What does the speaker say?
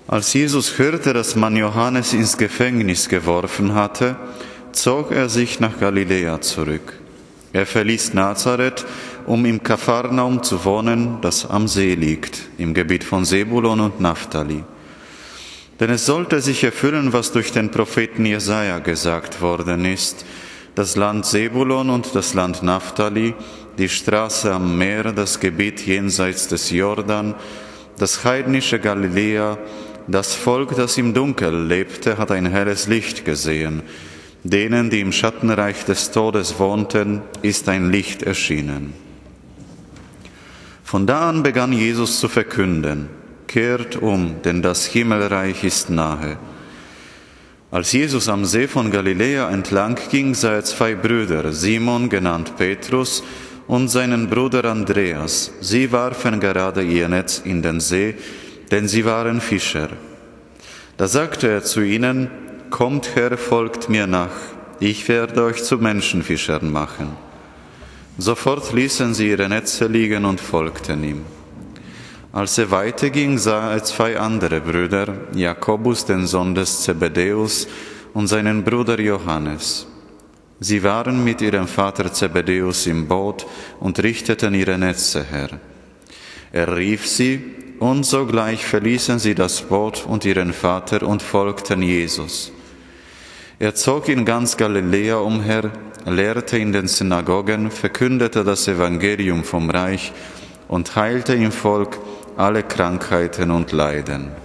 Als Jesus hörte, dass man Johannes ins Gefängnis geworfen hatte, zog er sich nach Galiläa zurück. Er verließ Nazareth, um im Kapharnaum zu wohnen, das am See liegt, im Gebiet von Sebulon und Naphtali. Denn es sollte sich erfüllen, was durch den Propheten Jesaja gesagt worden ist: Das Land Sebulon und das Land Naphtali, die Straße am Meer, das Gebiet jenseits des Jordan, das heidnische Galiläa, das Volk, das im Dunkel lebte, hat ein helles Licht gesehen. Denen, die im Schattenreich des Todes wohnten, ist ein Licht erschienen. Von da an begann Jesus zu verkünden: Kehrt um, denn das Himmelreich ist nahe. Als Jesus am See von Galiläa entlang ging, sah er zwei Brüder, Simon, genannt Petrus, und seinen Bruder Andreas. Sie warfen gerade ihr Netz in den See, denn sie waren Fischer. Da sagte er zu ihnen: Kommt her, folgt mir nach, ich werde euch zu Menschenfischern machen. Sofort ließen sie ihre Netze liegen und folgten ihm. Als er weiterging, sah er zwei andere Brüder, Jakobus, den Sohn des Zebedäus, und seinen Bruder Johannes. Sie waren mit ihrem Vater Zebedäus im Boot und richteten ihre Netze her. Er rief sie, und sogleich verließen sie das Boot und ihren Vater und folgten Jesus. Er zog in ganz Galiläa umher, lehrte in den Synagogen, verkündete das Evangelium vom Reich und heilte im Volk alle Krankheiten und Leiden.